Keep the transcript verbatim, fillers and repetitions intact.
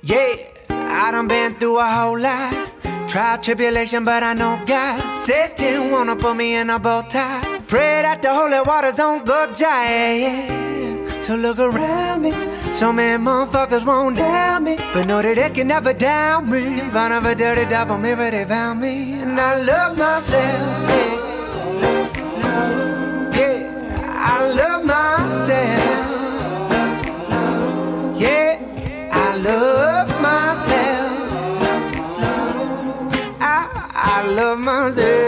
Yeah, I done been through a whole lot. Trial, tribulation, but I know God said didn't wanna put me in a bow tie. Pray that the holy waters don't go dry, yeah. So look around me, so many motherfuckers won't doubt me, but know that they can never doubt me. Found of a dirty double mirror, they found me. And I love myself, yeah. Yeah, I love myself. Yeah, I love myself. I, I love myself.